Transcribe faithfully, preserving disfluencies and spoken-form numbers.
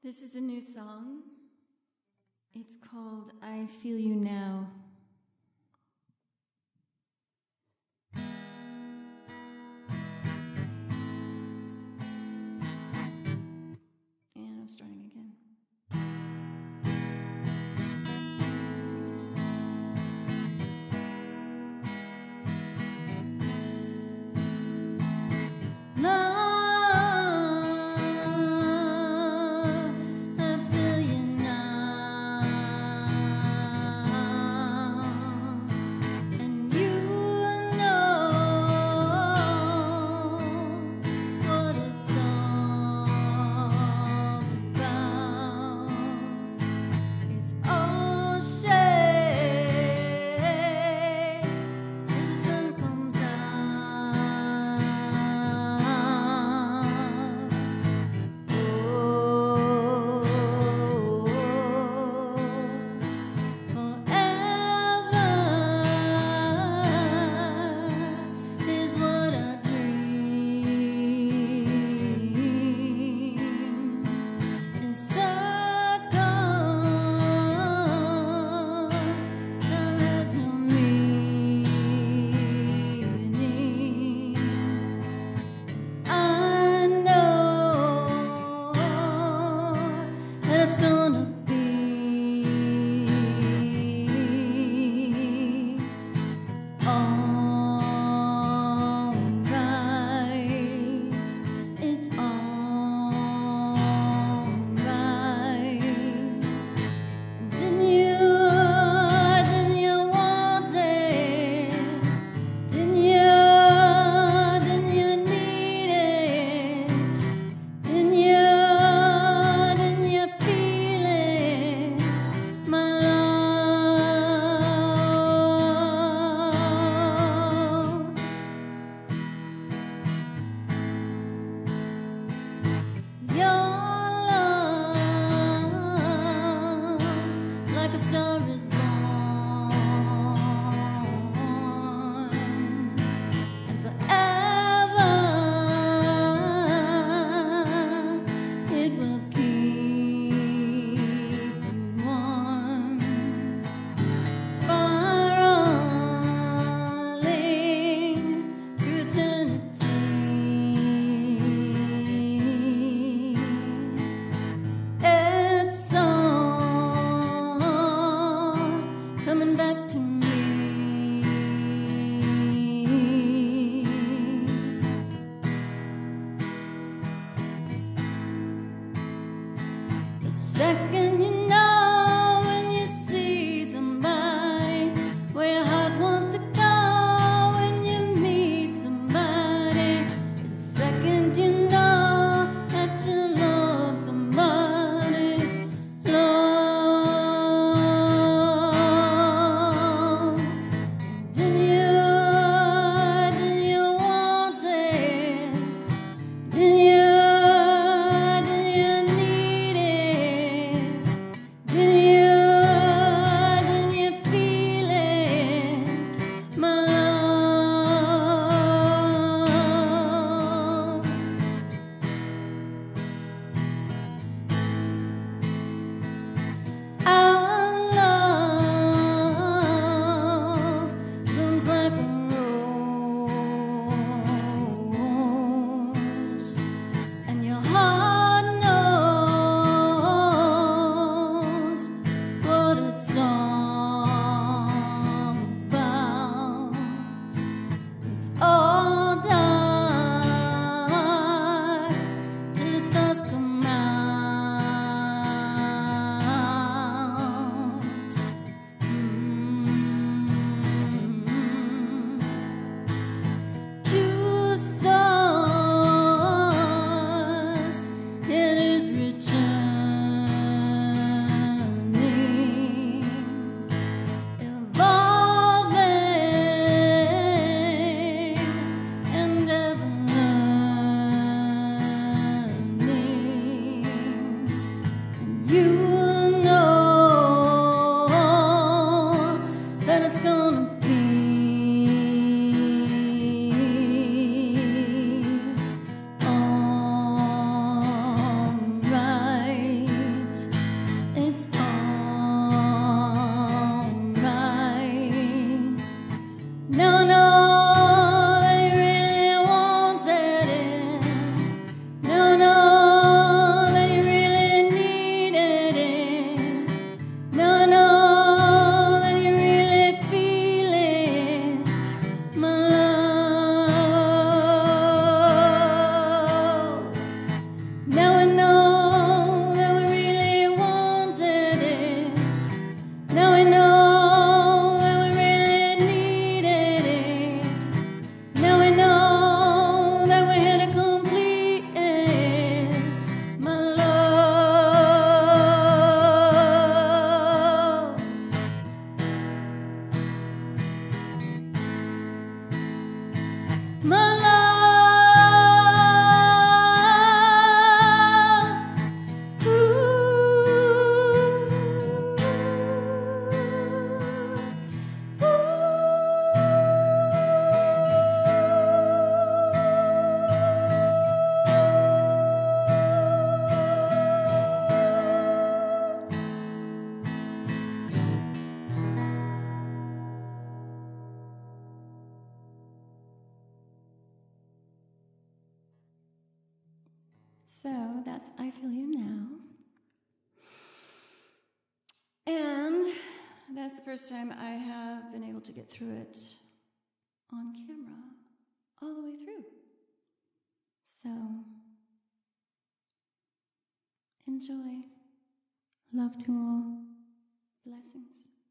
This is a new song. It's called I Feel You Now. And I'm starting again. A star is born, and forever it will keep you warm, spiraling through eternity. It's so coming back to me. The second you know, when you see somebody where your heart wants to go, when you meet somebody, it's the second you know that you love somebody. Love. Did you, did you need it? So that's I Feel You Now. And that's the first time I have been able to get through it on camera, all the way through. So, enjoy. Love to all. Blessings.